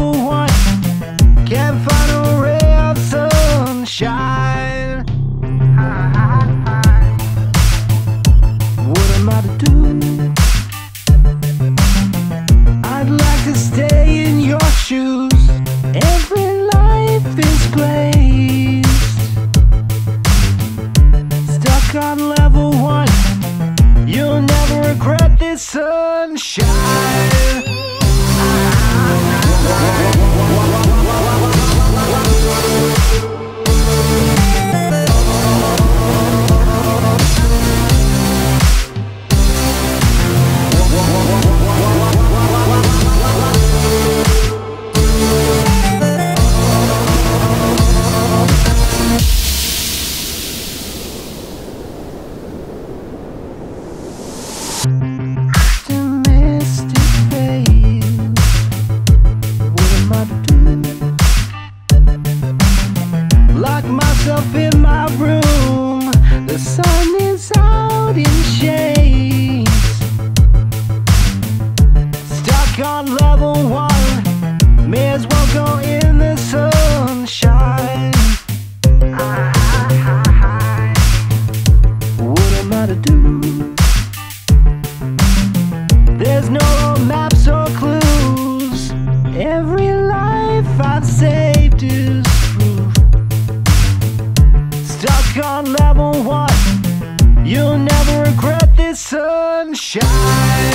level 1. Can't find a ray of sunshine. What am I to do? I'd like to stay in your shoes. Every life is glazed. Stuck on level 1. You'll never regret this sunshine. Optimistic face. What am I to do? Lock myself in my room. The sun is out in shades. Stuck on level 1. May as well go in the sunshine. What am I to do? There's no maps or clues. Every life I've saved is proof. Stuck on level 1. You'll never regret this sunshine.